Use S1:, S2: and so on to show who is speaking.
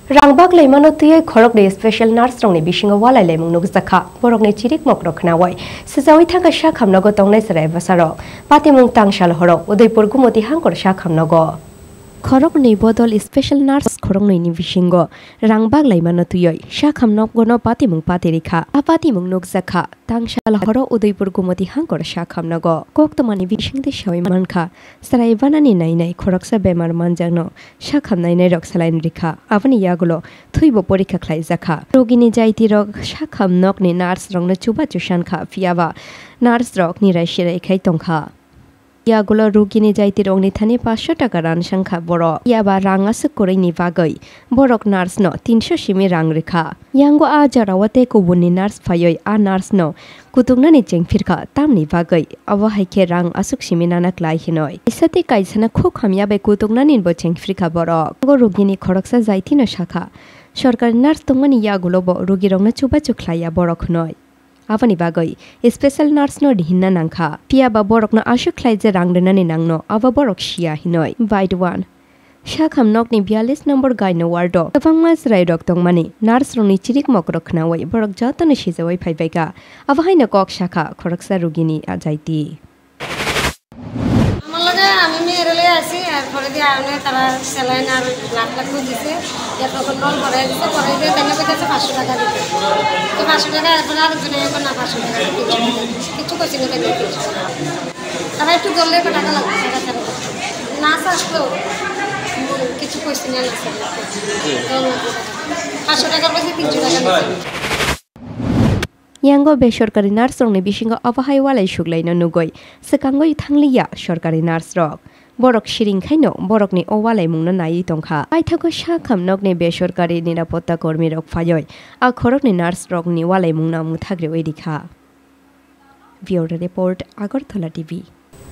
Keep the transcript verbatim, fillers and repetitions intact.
S1: Rang Baklaimano Tuwi Khoroknwi Spacial Nurse rongni Bisingo Walailaimung nukjakha borokni chirik mokrokhnawai sijawi thangka sha khamnago tongnai sarai basaro patimung tangshal horok Udaipur gumoti hangkor sha khamnago Khoroknwi bodol Spacial Nurse Khoroknwi ni Bisingo Rang Baklaimano Tuwi sha khamnagono patimung patirikha apatimung nukjakha tangshal horo Udaipur gumoti hangkor sha khamnago koktomani bisingde shawai mankha sarai banani nainai khoroksa bemar manjano sha khamnai nai rok salain rikha abani yagulo thuibo porikha khlaijakha rogini jaiti rok sha khamnok ni nurse rongna chuba chushan kha fiaba nurse rok ni raishirai khai tongkha yagulo rogini jaiti rongni thani পাঁচশো টাকা ran sangkha boro yaba ranga sukorei ni bagai borok nurse no তিনশো simi rang rekha yango a jarawate kubuni nurse phayoi a nurse no kutungna ni chengphirkha tamni bagai abo haike rang asuk simi nana klai hinoi isati kaisana khuk khamya be kutungna nin bo chengphirkha borok go rogini khoroksa jaiti no shakha সরকারি nurse tongmani yagulo bo rogi rongna chuba chuklaya borok noi Apani bagai, special nurse no dihinna nangkha. Pia ba borok no asuk khlai je rang denani nangno, aba borok shia hinoi. Bite one. Sha khamnok ni বিয়াল্লিশ number gai no wardo. Tafang mas rai rok tongmani, nurse rong ni chirik mokrok knawai borok jatone shijawai phaibaika. Aba haina kok shakha khoroksa rogini ajaiti.
S2: আমি মেয়ের লয়ে আসি আর পরে দিয়ে আনে তারা saline আর লাখ লাখ দিছে এত নল ভরাই দিছে পরে দিয়ে তাহলে কইতেছে পাঁচশো টাকা দিতে তো পাঁচশো টাকা এরপর আরেকজনে এখন না পাঁচশো টাকা কিছু কইছি না কেন তারা একটু জলদি টাকা লাগবে টাকা না আসলো কিছু কইছি না না পাঁচশো টাকার বদলে তিনশো টাকা দিছে Yango be sorkari nurse rongni bisingo abahai walai suglaino nugoi sekangoi thangliya sorkari nurse rok borok shiring khaino borokni o walaimungno nai tongkha aithako sha khamnokni be sorkari nirapotta kormi rok phayoi a khorokni nurse rokni walaimungna muthagre oidikha Bureau Report Agartala T V